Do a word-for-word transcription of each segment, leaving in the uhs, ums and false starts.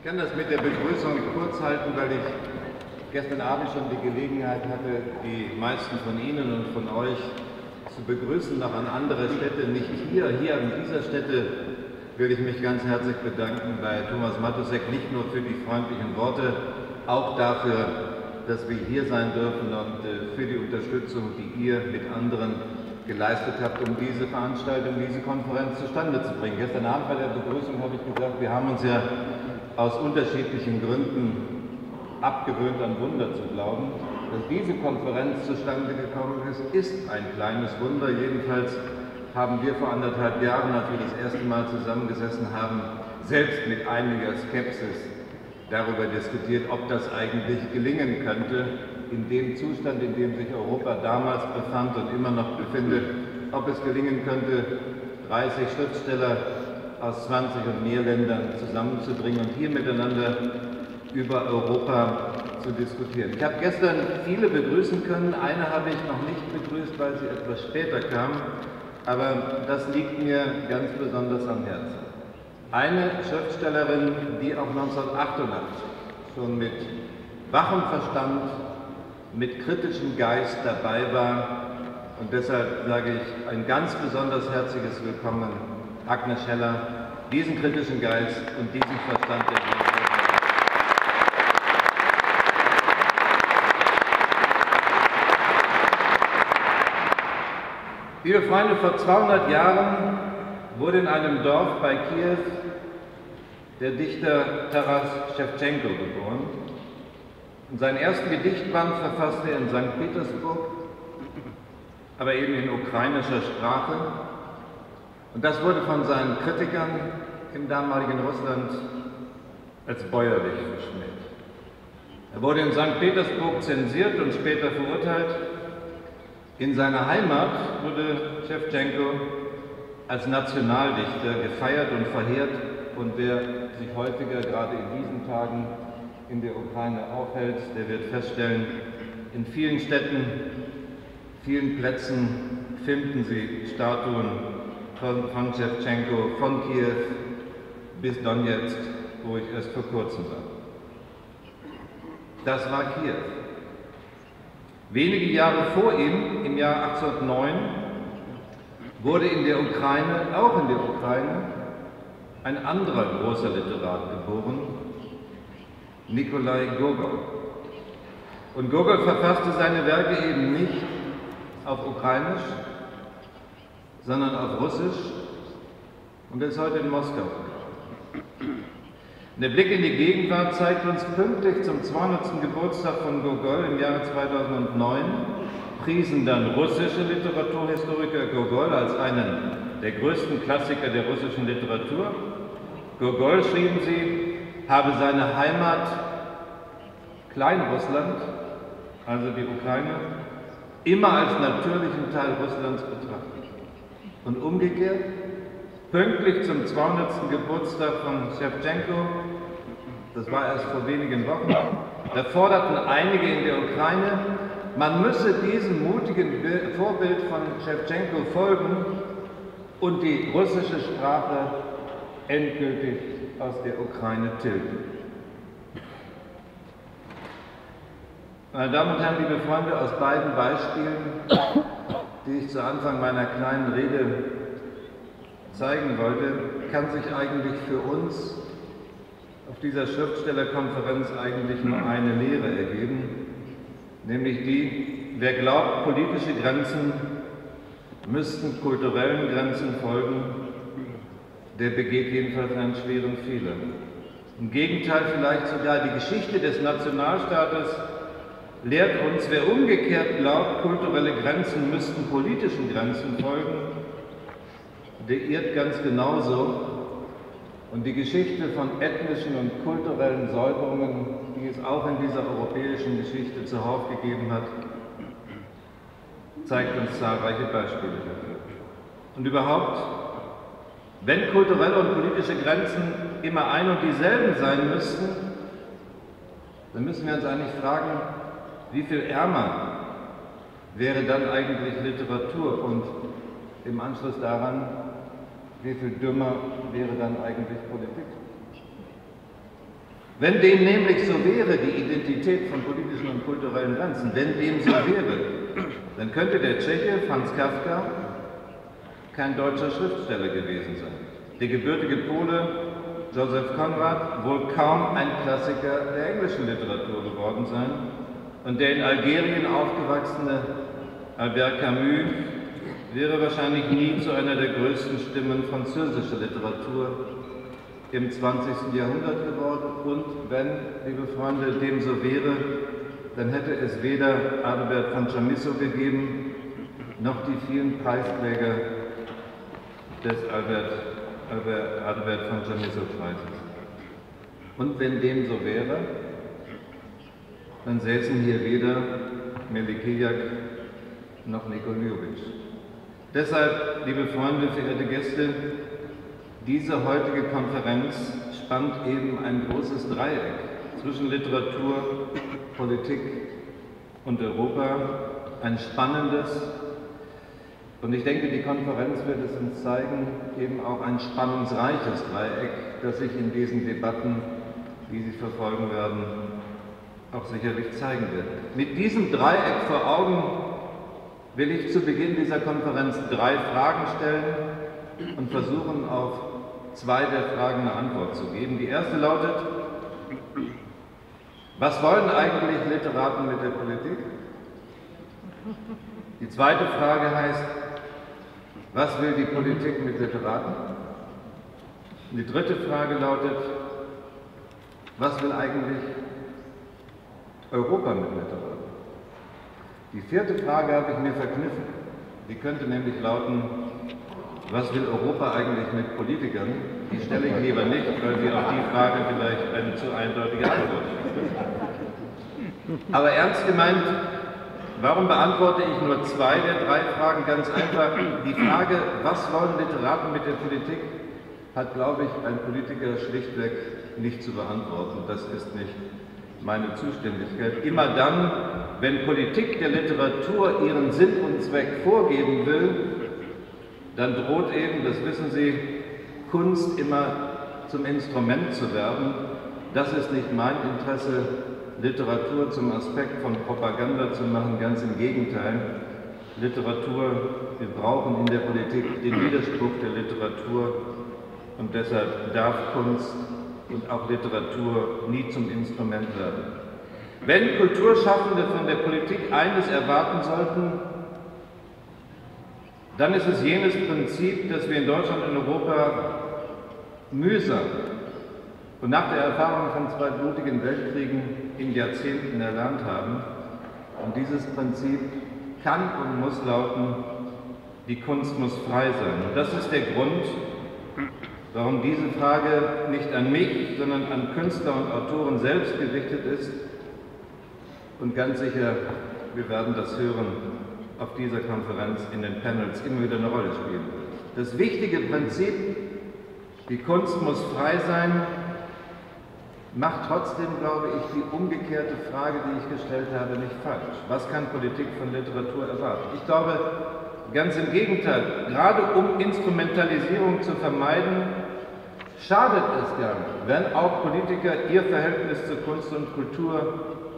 Ich kann das mit der Begrüßung kurz halten, weil ich gestern Abend schon die Gelegenheit hatte, die meisten von Ihnen und von euch zu begrüßen, noch an andere Städte, nicht hier. Hier an dieser Stätte will ich mich ganz herzlich bedanken bei Thomas Matussek, nicht nur für die freundlichen Worte, auch dafür, dass wir hier sein dürfen und für die Unterstützung, die ihr mit anderen geleistet habt, um diese Veranstaltung, diese Konferenz zustande zu bringen. Gestern Abend bei der Begrüßung habe ich gesagt, wir haben uns ja aus unterschiedlichen Gründen abgewöhnt, an Wunder zu glauben. Dass diese Konferenz zustande gekommen ist, ist ein kleines Wunder. Jedenfalls haben wir vor anderthalb Jahren, als wir das erste Mal zusammengesessen haben, selbst mit einiger Skepsis darüber diskutiert, ob das eigentlich gelingen könnte, in dem Zustand, in dem sich Europa damals befand und immer noch befindet, ob es gelingen könnte, dreißig Schriftsteller aus zwanzig und mehr Ländern zusammenzubringen und hier miteinander über Europa zu diskutieren. Ich habe gestern viele begrüßen können, eine habe ich noch nicht begrüßt, weil sie etwas später kam, aber das liegt mir ganz besonders am Herzen. Eine Schriftstellerin, die auch neunzehnhundertachtundachtzig schon mit wachem Verstand, mit kritischem Geist dabei war, und deshalb sage ich ein ganz besonders herzliches Willkommen, Agnes Scheller, diesen kritischen Geist und diesen Verstand der Welt. Liebe Freunde, vor zweihundert Jahren wurde in einem Dorf bei Kiew der Dichter Taras Schewtschenko geboren. Und seinen ersten Gedichtband verfasste er in Sankt Petersburg, aber eben in ukrainischer Sprache. Und das wurde von seinen Kritikern im damaligen Russland als bäuerlich verschmäht. Er wurde in Sankt Petersburg zensiert und später verurteilt. In seiner Heimat wurde Schewtschenko als Nationaldichter gefeiert und verehrt, und wer sich häufiger, gerade in diesen Tagen, in der Ukraine aufhält, der wird feststellen, in vielen Städten, vielen Plätzen finden Sie Statuen von, von Schewtschenko, von Kiew bis Donetsk, wo ich erst vor kurzem war. Das war Kiew. Wenige Jahre vor ihm, im Jahr achtzehnhundertneun, wurde in der Ukraine, auch in der Ukraine, ein anderer großer Literat geboren, Nikolai Gogol. Und Gogol verfasste seine Werke eben nicht auf Ukrainisch, sondern auf Russisch und ist heute in Moskau. Der Blick in die Gegenwart zeigt uns, pünktlich zum zweihundertsten Geburtstag von Gogol im Jahre zweitausendneun priesen dann russische Literaturhistoriker Gogol als einen der größten Klassiker der russischen Literatur. Gogol, schrieben sie, habe seine Heimat Kleinrussland, also die Ukraine, immer als natürlichen Teil Russlands betrachtet. Und umgekehrt, pünktlich zum zweihundertsten Geburtstag von Schewtschenko, das war erst vor wenigen Wochen, da forderten einige in der Ukraine, man müsse diesem mutigen Vorbild von Schewtschenko folgen und die russische Sprache endgültig aus der Ukraine tilgen. Meine Damen und Herren, liebe Freunde, aus beiden Beispielen, die ich zu Anfang meiner kleinen Rede zeigen wollte, kann sich eigentlich für uns auf dieser Schriftstellerkonferenz eigentlich nur eine Lehre ergeben, nämlich die, wer glaubt, politische Grenzen müssten kulturellen Grenzen folgen, der begeht jedenfalls einen schweren Fehler. Im Gegenteil, vielleicht sogar die Geschichte des Nationalstaates lehrt uns, wer umgekehrt glaubt, kulturelle Grenzen müssten politischen Grenzen folgen, der irrt ganz genauso. Und die Geschichte von ethnischen und kulturellen Säuberungen, die es auch in dieser europäischen Geschichte zuhauf gegeben hat, zeigt uns zahlreiche Beispiele dafür. Und überhaupt, wenn kulturelle und politische Grenzen immer ein und dieselben sein müssten, dann müssen wir uns eigentlich fragen, wie viel ärmer wäre dann eigentlich Literatur und im Anschluss daran, wie viel dümmer wäre dann eigentlich Politik? Wenn dem nämlich so wäre, die Identität von politischen und kulturellen Grenzen, wenn dem so wäre, dann könnte der Tscheche Franz Kafka kein deutscher Schriftsteller gewesen sein. Der gebürtige Pole Joseph Conrad wohl kaum ein Klassiker der englischen Literatur geworden sein und der in Algerien aufgewachsene Albert Camus wäre wahrscheinlich nie zu einer der größten Stimmen französischer Literatur im zwanzigsten Jahrhundert geworden. Und wenn, liebe Freunde, dem so wäre, dann hätte es weder Adalbert von Chamisso gegeben, noch die vielen Preisträger des Albert, Albert, Adalbert von Chamisso-Preises. Und wenn dem so wäre, dann säßen hier weder Melikejak noch Niko Ljović. Deshalb, liebe Freunde, verehrte Gäste, diese heutige Konferenz spannt eben ein großes Dreieck zwischen Literatur, Politik und Europa, ein spannendes, und ich denke, die Konferenz wird es uns zeigen, eben auch ein spannungsreiches Dreieck, das sich in diesen Debatten, die Sie verfolgen werden, auch sicherlich zeigen wird. Mit diesem Dreieck vor Augen will ich zu Beginn dieser Konferenz drei Fragen stellen und versuchen, auf zwei der Fragen eine Antwort zu geben. Die erste lautet: Was wollen eigentlich Literaten mit der Politik? Die zweite Frage heißt: Was will die Politik mit Literaten? Und die dritte Frage lautet: Was will eigentlich Europa mit Literaten? Die vierte Frage habe ich mir verkniffen. Die könnte nämlich lauten: Was will Europa eigentlich mit Politikern? Die stelle ich lieber nicht, weil sie auf die Frage vielleicht eine zu eindeutige Antwort gibt. Aber ernst gemeint, warum beantworte ich nur zwei der drei Fragen? Ganz einfach, die Frage, was wollen Literaten mit der Politik, hat, glaube ich, ein Politiker schlichtweg nicht zu beantworten. Das ist nicht meine Zuständigkeit. Immer dann, wenn Politik der Literatur ihren Sinn und Zweck vorgeben will, dann droht eben, das wissen Sie, Kunst immer zum Instrument zu werden. Das ist nicht mein Interesse, Literatur zum Aspekt von Propaganda zu machen, ganz im Gegenteil. Literatur, wir brauchen in der Politik den Widerspruch der Literatur und deshalb darf Kunst und auch Literatur nie zum Instrument werden. Wenn Kulturschaffende von der Politik eines erwarten sollten, dann ist es jenes Prinzip, das wir in Deutschland und Europa mühsam und nach der Erfahrung von zwei blutigen Weltkriegen in Jahrzehnten erlernt haben. Und dieses Prinzip kann und muss lauten: Die Kunst muss frei sein. Und das ist der Grund, warum diese Frage nicht an mich, sondern an Künstler und Autoren selbst gerichtet ist. Und ganz sicher, wir werden das hören, auf dieser Konferenz in den Panels immer wieder eine Rolle spielen. Das wichtige Prinzip, die Kunst muss frei sein, macht trotzdem, glaube ich, die umgekehrte Frage, die ich gestellt habe, nicht falsch. Was kann Politik von Literatur erwarten? Ich glaube, ganz im Gegenteil, gerade um Instrumentalisierung zu vermeiden, schadet es gar nicht, wenn auch Politiker ihr Verhältnis zu Kunst und Kultur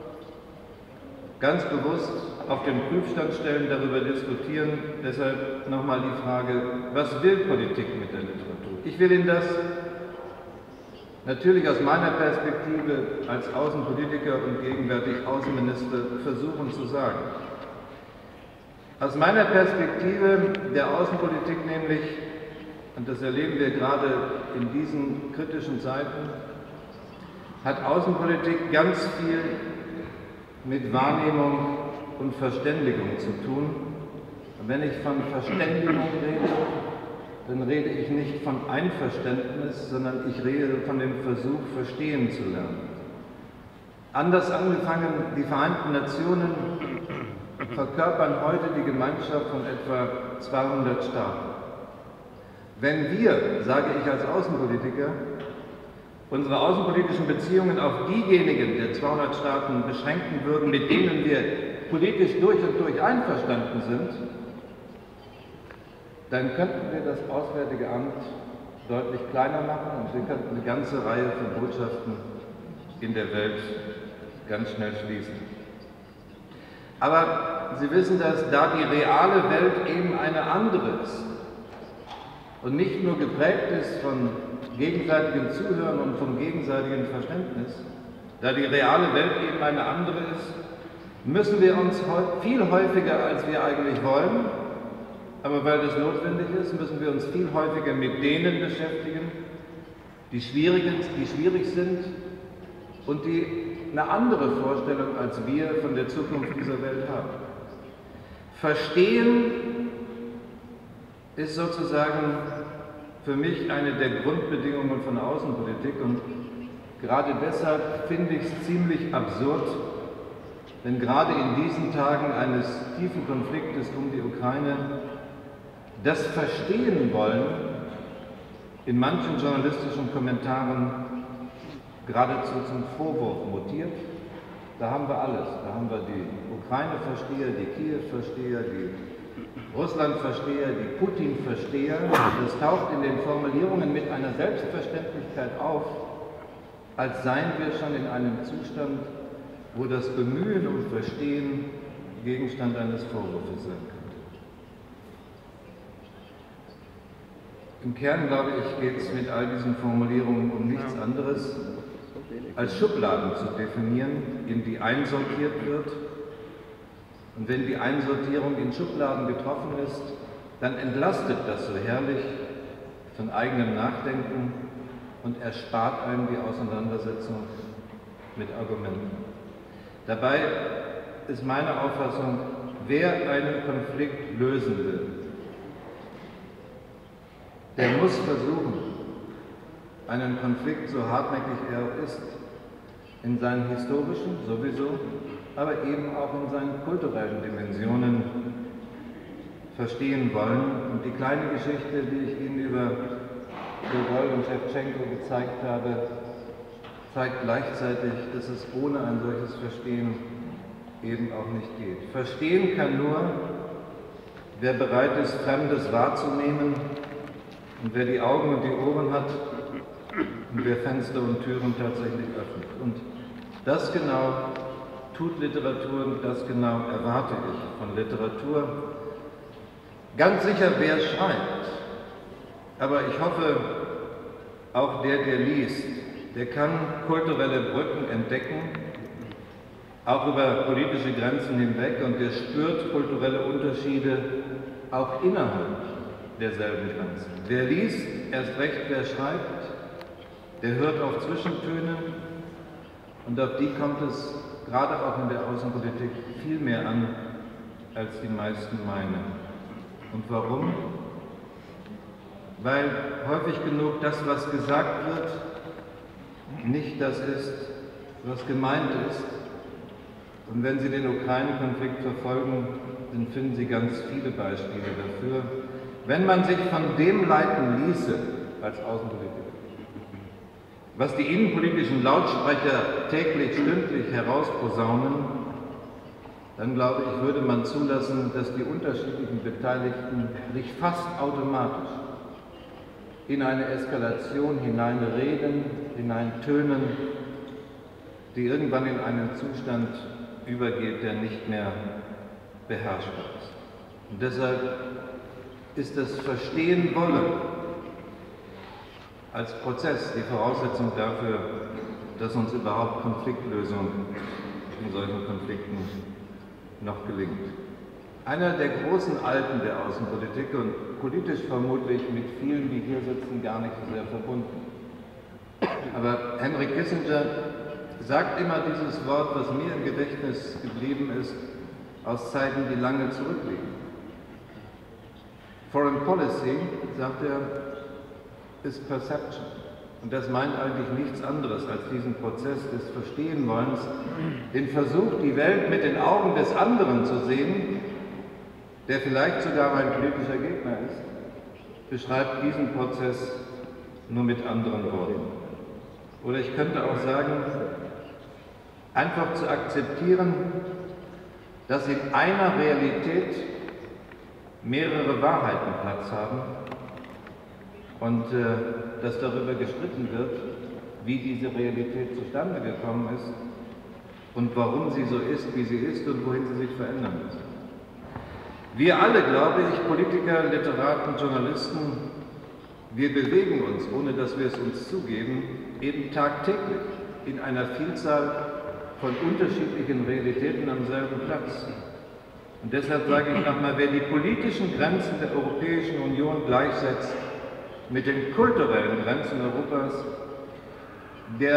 ganz bewusst auf den Prüfstand stellen, darüber diskutieren. Deshalb nochmal die Frage: Was will Politik mit der Literatur? Ich will Ihnen das natürlich aus meiner Perspektive als Außenpolitiker und gegenwärtig Außenminister versuchen zu sagen. Aus meiner Perspektive der Außenpolitik nämlich, und das erleben wir gerade in diesen kritischen Zeiten, hat Außenpolitik ganz viel mit Wahrnehmung und Verständigung zu tun. Und wenn ich von Verständigung rede, dann rede ich nicht von Einverständnis, sondern ich rede von dem Versuch, verstehen zu lernen. Anders angefangen, die Vereinten Nationen verkörpern heute die Gemeinschaft von etwa zweihundert Staaten. Wenn wir, sage ich als Außenpolitiker, unsere außenpolitischen Beziehungen auf diejenigen der zweihundert Staaten beschränken würden, mit denen wir politisch durch und durch einverstanden sind, dann könnten wir das Auswärtige Amt deutlich kleiner machen und wir könnten eine ganze Reihe von Botschaften in der Welt ganz schnell schließen. Aber Sie wissen, dass da die reale Welt eben eine andere ist und nicht nur geprägt ist von gegenseitigem Zuhören und vom gegenseitigen Verständnis, da die reale Welt eben eine andere ist, müssen wir uns viel häufiger, als wir eigentlich wollen, aber weil das notwendig ist, müssen wir uns viel häufiger mit denen beschäftigen, die schwierig, die schwierig sind und die eine andere Vorstellung als wir von der Zukunft dieser Welt haben. Verstehen ist sozusagen für mich eine der Grundbedingungen von Außenpolitik und gerade deshalb finde ich es ziemlich absurd, wenn gerade in diesen Tagen eines tiefen Konfliktes um die Ukraine das Verstehen wollen in manchen journalistischen Kommentaren geradezu zum Vorwurf mutiert. Da haben wir alles. Da haben wir die Ukraine-Versteher, die Kiew-Versteher, die Russland-Versteher, die Putin-Versteher. Das taucht in den Formulierungen mit einer Selbstverständlichkeit auf, als seien wir schon in einem Zustand, wo das Bemühen um Verstehen Gegenstand eines Vorwurfs sein könnte. Im Kern, glaube ich, geht es mit all diesen Formulierungen um nichts anderes, als Schubladen zu definieren, in die einsortiert wird. Und wenn die Einsortierung in Schubladen getroffen ist, dann entlastet das so herrlich von eigenem Nachdenken und erspart einem die Auseinandersetzung mit Argumenten. Dabei ist meine Auffassung, wer einen Konflikt lösen will, der muss versuchen, einen Konflikt, so hartnäckig er auch ist, in seinen historischen sowieso, aber eben auch in seinen kulturellen Dimensionen verstehen wollen. Und die kleine Geschichte, die ich Ihnen über Gogol und Schewtschenko gezeigt habe, zeigt gleichzeitig, dass es ohne ein solches Verstehen eben auch nicht geht. Verstehen kann nur, wer bereit ist, Fremdes wahrzunehmen und wer die Augen und die Ohren hat und wer Fenster und Türen tatsächlich öffnet. Und das genau tut Literatur und das genau erwarte ich von Literatur. Ganz sicher, wer schreibt, aber ich hoffe, auch der, der liest, der kann kulturelle Brücken entdecken, auch über politische Grenzen hinweg, und der spürt kulturelle Unterschiede auch innerhalb derselben Grenzen. Wer liest, erst recht wer schreibt, der hört auf Zwischentöne, und auf die kommt es gerade auch in der Außenpolitik viel mehr an, als die meisten meinen. Und warum? Weil häufig genug das, was gesagt wird, nicht das ist, was gemeint ist. Und wenn Sie den Ukraine-Konflikt verfolgen, dann finden Sie ganz viele Beispiele dafür. Wenn man sich von dem leiten ließe als Außenpolitiker, was die innenpolitischen Lautsprecher täglich, stündlich herausposaunen, dann glaube ich, würde man zulassen, dass die unterschiedlichen Beteiligten sich fast automatisch in eine Eskalation hineinreden, hineintönen, die irgendwann in einen Zustand übergeht, der nicht mehr beherrschbar ist. Und deshalb ist das Verstehen wollen als Prozess die Voraussetzung dafür, dass uns überhaupt Konfliktlösung in solchen Konflikten noch gelingt. Einer der großen Alten der Außenpolitik und politisch vermutlich mit vielen, die hier sitzen, gar nicht so sehr verbunden. Aber Henry Kissinger sagt immer dieses Wort, was mir im Gedächtnis geblieben ist, aus Zeiten, die lange zurückliegen. Foreign Policy, sagt er, ist Perception. Und das meint eigentlich nichts anderes als diesen Prozess des Verstehenwollens, den Versuch, die Welt mit den Augen des anderen zu sehen, der vielleicht sogar mein politischer Gegner ist, beschreibt diesen Prozess nur mit anderen Worten. Oder ich könnte auch sagen, einfach zu akzeptieren, dass in einer Realität mehrere Wahrheiten Platz haben und äh, dass darüber gestritten wird, wie diese Realität zustande gekommen ist und warum sie so ist, wie sie ist und wohin sie sich verändern muss. Wir alle, glaube ich, Politiker, Literaten, Journalisten, wir bewegen uns, ohne dass wir es uns zugeben, eben tagtäglich in einer Vielzahl von unterschiedlichen Realitäten am selben Platz. Und deshalb sage ich nochmal, wer die politischen Grenzen der Europäischen Union gleichsetzt mit den kulturellen Grenzen Europas, der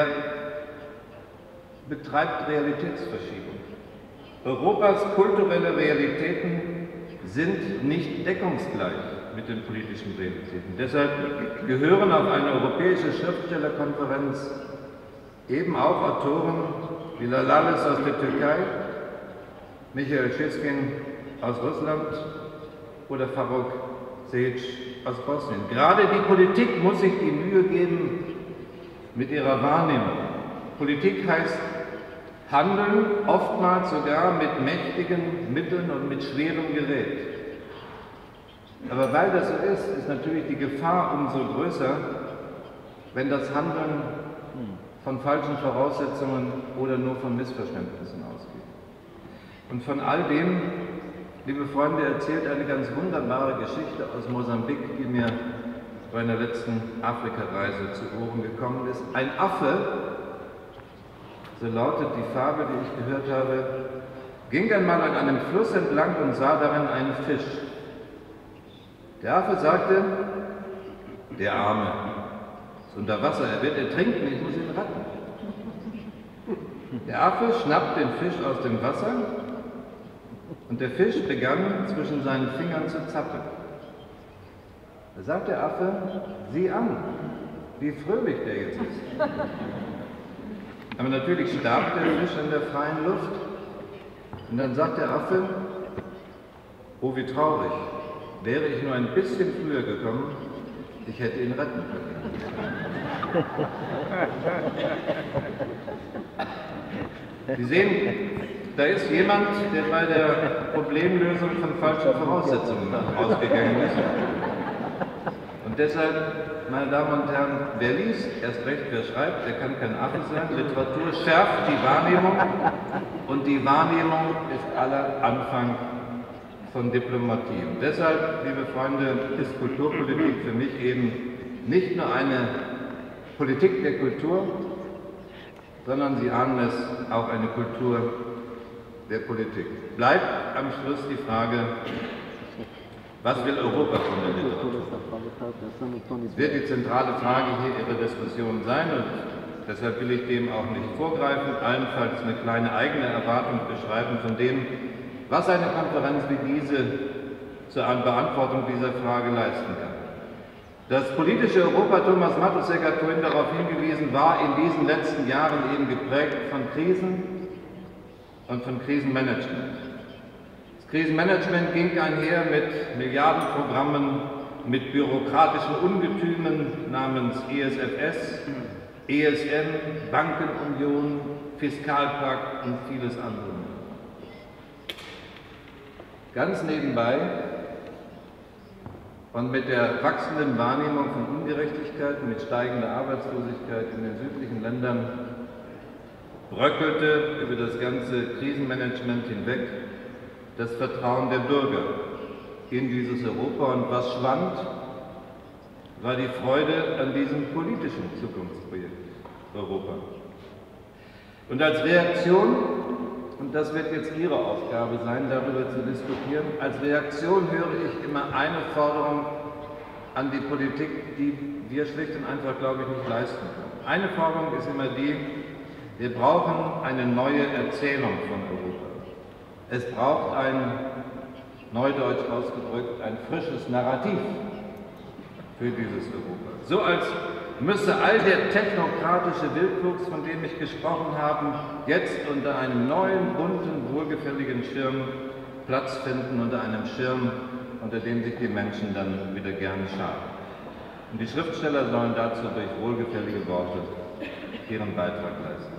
betreibt Realitätsverschiebung. Europas kulturelle Realitäten sind nicht deckungsgleich mit den politischen Realitäten. Deshalb gehören auf eine europäische Schriftstellerkonferenz eben auch Autoren wie Lalalis aus der Türkei, Michael Schyskin aus Russland oder Faruk Sejic aus Bosnien. Gerade die Politik muss sich die Mühe geben mit ihrer Wahrnehmung. Politik heißt Handeln, oftmals sogar mit mächtigen Mitteln und mit schwerem Gerät. Aber weil das so ist, ist natürlich die Gefahr umso größer, wenn das Handeln von falschen Voraussetzungen oder nur von Missverständnissen ausgeht. Und von all dem, liebe Freunde, erzählt eine ganz wunderbare Geschichte aus Mosambik, die mir bei einer letzten Afrikareise zu Ohren gekommen ist. Ein Affe, so lautet die Fabel, die ich gehört habe, ging einmal an einem Fluss entlang und sah darin einen Fisch. Der Affe sagte, der Arme ist unter Wasser, er wird ertrinken, ich muss ihn retten. Der Affe schnappt den Fisch aus dem Wasser und der Fisch begann zwischen seinen Fingern zu zappeln. Da sagt der Affe, sieh an, wie fröhlich der jetzt ist. Aber natürlich starb der Fisch in der freien Luft. Und dann sagt der Affe, oh wie traurig, wäre ich nur ein bisschen früher gekommen, ich hätte ihn retten können. Sie sehen, da ist jemand, der bei der Problemlösung von falschen Voraussetzungen ausgegangen ist. Und deshalb, meine Damen und Herren, wer liest, erst recht wer schreibt, der kann kein Affe sein. Literatur schärft die Wahrnehmung und die Wahrnehmung ist aller Anfang von Diplomatie. Und deshalb, liebe Freunde, ist Kulturpolitik für mich eben nicht nur eine Politik der Kultur, sondern Sie ahnen es, auch eine Kultur der Politik. Bleibt am Schluss die Frage, was will Europa von der Literatur? Das wird die zentrale Frage hier Ihrer Diskussion sein und deshalb will ich dem auch nicht vorgreifen, allenfalls eine kleine eigene Erwartung beschreiben von dem, was eine Konferenz wie diese zur Beantwortung dieser Frage leisten kann. Das politische Europa, Thomas Matusek hat vorhin darauf hingewiesen, war in diesen letzten Jahren eben geprägt von Krisen und von Krisenmanagement. Das Krisenmanagement ging einher mit Milliardenprogrammen, mit bürokratischen Ungetümen namens E S F S, E S M, Bankenunion, Fiskalpakt und vieles andere. Ganz nebenbei und mit der wachsenden Wahrnehmung von Ungerechtigkeiten, mit steigender Arbeitslosigkeit in den südlichen Ländern, bröckelte über das ganze Krisenmanagement hinweg das Vertrauen der Bürger in dieses Europa. Und was schwand, war die Freude an diesem politischen Zukunftsprojekt Europa. Und als Reaktion, und das wird jetzt Ihre Aufgabe sein, darüber zu diskutieren, als Reaktion höre ich immer eine Forderung an die Politik, die wir schlicht und einfach, glaube ich, nicht leisten können. Eine Forderung ist immer die, wir brauchen eine neue Erzählung von Europa. Es braucht ein, neudeutsch ausgedrückt, ein frisches Narrativ für dieses Europa. So als müsse all der technokratische Wildwuchs, von dem ich gesprochen habe, jetzt unter einem neuen, bunten, wohlgefälligen Schirm Platz finden, unter einem Schirm, unter dem sich die Menschen dann wieder gerne scharen. Und die Schriftsteller sollen dazu durch wohlgefällige Worte ihren Beitrag leisten.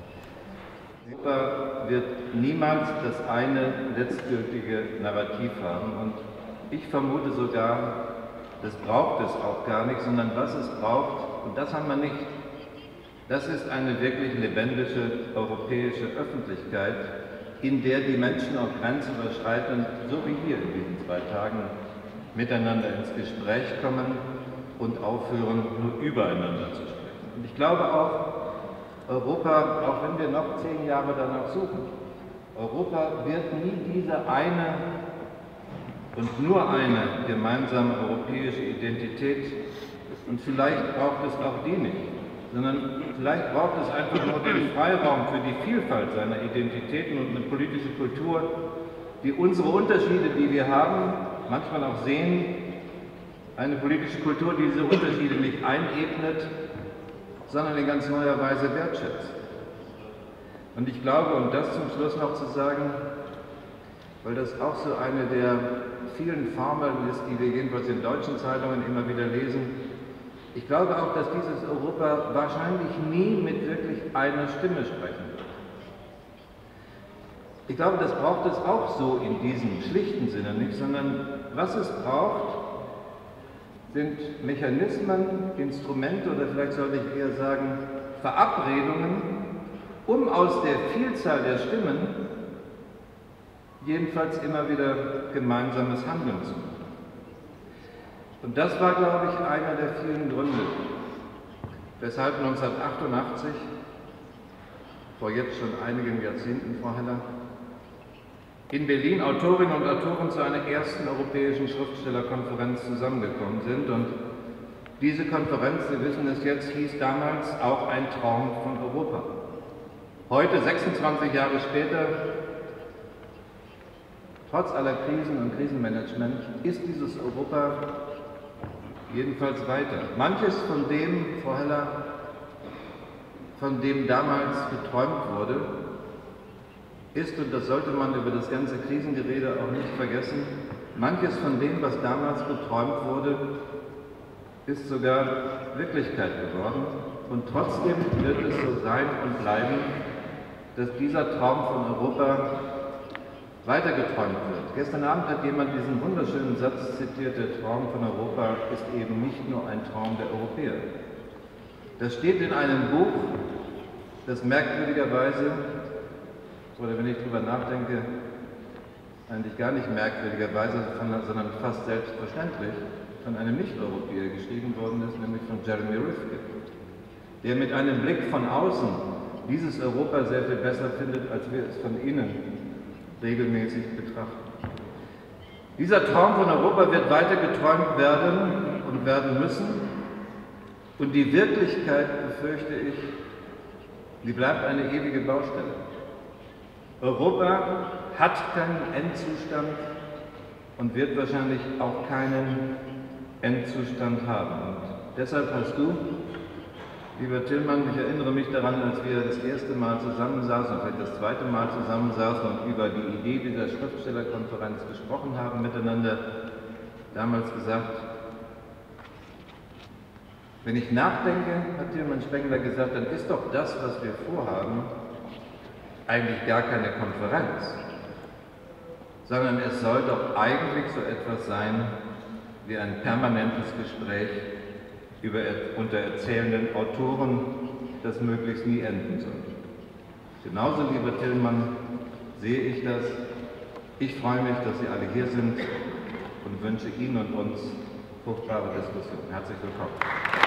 Europa wird niemals das eine letztgültige Narrativ haben und ich vermute sogar, das braucht es auch gar nicht, sondern was es braucht, und das haben wir nicht, das ist eine wirklich lebendige europäische Öffentlichkeit, in der die Menschen auch grenzüberschreitend, so wie hier in diesen zwei Tagen, miteinander ins Gespräch kommen und aufhören, nur übereinander zu sprechen. Und ich glaube auch, Europa, auch wenn wir noch zehn Jahre danach suchen, Europa wird nie diese eine und nur eine gemeinsame europäische Identität, und vielleicht braucht es auch die nicht, sondern vielleicht braucht es einfach nur den Freiraum für die Vielfalt seiner Identitäten und eine politische Kultur, die unsere Unterschiede, die wir haben, manchmal auch sehen, eine politische Kultur, die diese Unterschiede nicht einebnet, sondern in ganz neuer Weise wertschätzt. Und ich glaube, um das zum Schluss noch zu sagen, weil das auch so eine der vielen Formeln ist, die wir jedenfalls in deutschen Zeitungen immer wieder lesen, ich glaube auch, dass dieses Europa wahrscheinlich nie mit wirklich einer Stimme sprechen wird. Ich glaube, das braucht es auch so in diesem schlichten Sinne nicht, sondern was es braucht, sind Mechanismen, Instrumente oder vielleicht sollte ich eher sagen Verabredungen, um aus der Vielzahl der Stimmen jedenfalls immer wieder gemeinsames Handeln zu machen. Und das war, glaube ich, einer der vielen Gründe, weshalb neunzehnhundertachtundachtzig, vor jetzt schon einigen Jahrzehnten, Frau Heller, in Berlin Autorinnen und Autoren zu einer ersten europäischen Schriftstellerkonferenz zusammengekommen sind. Und diese Konferenz, Sie wissen es jetzt, hieß damals auch ein Traum von Europa. Heute, sechsundzwanzig Jahre später, trotz aller Krisen und Krisenmanagement, ist dieses Europa jedenfalls weiter. Manches von dem, Frau Heller, von dem damals geträumt wurde, ist, und das sollte man über das ganze Krisengerede auch nicht vergessen, manches von dem, was damals geträumt wurde, ist sogar Wirklichkeit geworden. Und trotzdem wird es so sein und bleiben, dass dieser Traum von Europa weitergeträumt wird. Gestern Abend hat jemand diesen wunderschönen Satz zitiert: Der Traum von Europa ist eben nicht nur ein Traum der Europäer. Das steht in einem Buch, das merkwürdigerweise, oder wenn ich darüber nachdenke, eigentlich gar nicht merkwürdigerweise, sondern fast selbstverständlich von einem Nicht-Europäer geschrieben worden ist, nämlich von Jeremy Rifkin, der mit einem Blick von außen dieses Europa sehr viel besser findet, als wir es von innen regelmäßig betrachten. Dieser Traum von Europa wird weiter geträumt werden und werden müssen, und die Wirklichkeit, befürchte ich, die bleibt eine ewige Baustelle. Europa hat keinen Endzustand und wird wahrscheinlich auch keinen Endzustand haben. Und deshalb hast du, lieber Tillmann, ich erinnere mich daran, als wir das erste Mal zusammensaßen, vielleicht das zweite Mal zusammensaßen und über die Idee dieser Schriftstellerkonferenz gesprochen haben miteinander, damals gesagt, wenn ich nachdenke, hat Tillmann Spengler gesagt, dann ist doch das, was wir vorhaben, eigentlich gar keine Konferenz, sondern es soll doch eigentlich so etwas sein wie ein permanentes Gespräch über, unter erzählenden Autoren, das möglichst nie enden soll. Genauso, lieber Tillmann, sehe ich das. Ich freue mich, dass Sie alle hier sind und wünsche Ihnen und uns fruchtbare Diskussionen. Herzlich willkommen.